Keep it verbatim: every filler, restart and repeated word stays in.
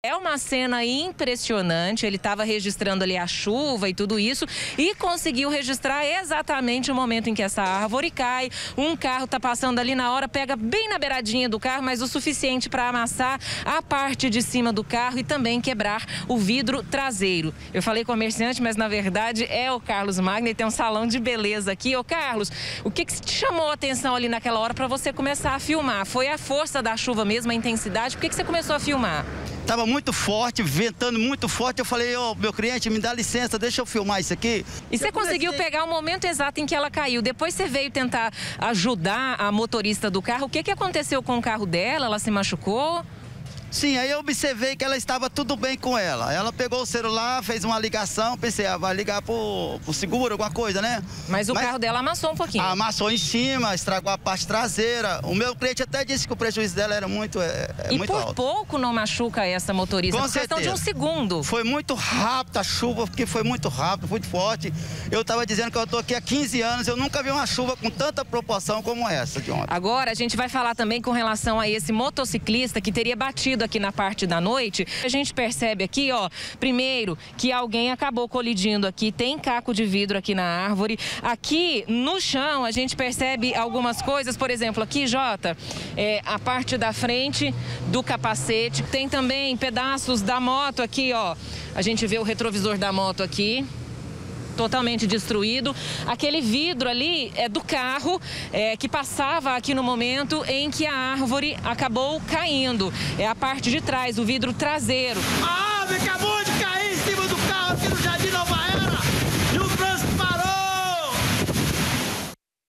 É uma cena impressionante, ele estava registrando ali a chuva e tudo isso e conseguiu registrar exatamente o momento em que essa árvore cai. Um carro está passando ali na hora, pega bem na beiradinha do carro, mas o suficiente para amassar a parte de cima do carro e também quebrar o vidro traseiro. Eu falei comerciante, mas na verdade é o Carlos Magno, tem um salão de beleza aqui. Ô Carlos, o que, que te chamou a atenção ali naquela hora para você começar a filmar? Foi a força da chuva mesmo, a intensidade? Por que, que você começou a filmar? Tava muito forte, ventando muito forte. Eu falei, ô, meu cliente, me dá licença, deixa eu filmar isso aqui. E você conseguiu pegar o momento exato em que ela caiu. Depois você veio tentar ajudar a motorista do carro. O que, que aconteceu com o carro dela? Ela se machucou? Sim, aí eu observei que ela estava tudo bem com ela. Ela pegou o celular, fez uma ligação, pensei, ah, vai ligar pro, pro seguro, alguma coisa, né? Mas o Mas carro dela amassou um pouquinho. Amassou em cima, estragou a parte traseira. O meu cliente até disse que o prejuízo dela era muito, é, é e muito por alto. pouco não machuca essa motorista, com por questão de um segundo. Foi muito rápido a chuva, porque foi muito rápido, muito forte. Eu estava dizendo que eu estou aqui há quinze anos, eu nunca vi uma chuva com tanta proporção como essa de ontem. Agora a gente vai falar também com relação a esse motociclista que teria batido aqui na parte da noite. A gente percebe aqui, ó, primeiro que alguém acabou colidindo aqui, tem caco de vidro aqui na árvore. Aqui no chão a gente percebe algumas coisas, por exemplo, aqui, Jota, é, a parte da frente do capacete, tem também pedaços da moto aqui, ó. A gente vê o retrovisor da moto aqui, totalmente destruído. Aquele vidro ali é do carro é, que passava aqui no momento em que a árvore acabou caindo. É a parte de trás, o vidro traseiro. A árvore acabou!